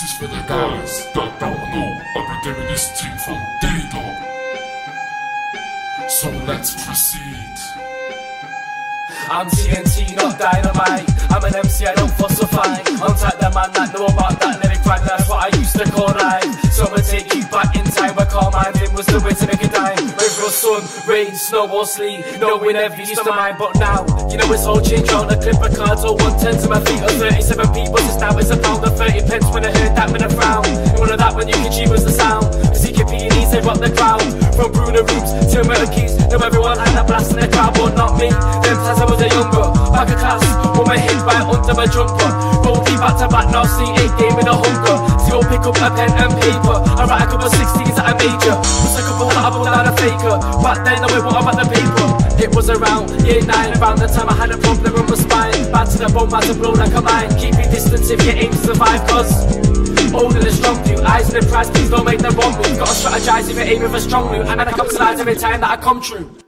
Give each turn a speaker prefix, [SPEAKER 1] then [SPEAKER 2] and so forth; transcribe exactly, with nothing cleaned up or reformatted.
[SPEAKER 1] This is for the guys that don't know. I've been doing this thing from day dot. So let's proceed.
[SPEAKER 2] I'm T N T, not dynamite. I'm an M C, I don't falsify. Contact the man that know about that lyric rhyme. That's what I used to call rhyme. So I'ma take you back in time where Carl Minding was the way to make a dime. River or sun, rain, snow or sleet, no we never used to mind. But now, you know it's all changed round. A clip of cards or one ten to my feet or thirty-seven p. But it's now it's a pound or thirty pence. When I heard that, when I frown. And one of that when you could cheat was the sound. C K P and E say rock the crowd. From Bruno Rooms to Murder Keys, know everyone had that blast in the crowd, but not me. Them times I was a younger, back of class, with my head right under my jumper. Roll deep back to back, now see eight game in a hunger. So you'll pick up a pen and paper. I write a couple of sixteens that I major. Plus a couple that I pulled out a faker. Back then I went what about the paper. It was around year nine, around the time I had a problem with my spine. Back to the bone, back to blow like a mine. Keep your distance if you aim to survive, cause older than strong view, eyes in the prize, please don't make the wrong move. Gotta strategize if you're aiming for strong loot. And I capitalize every time that I come true.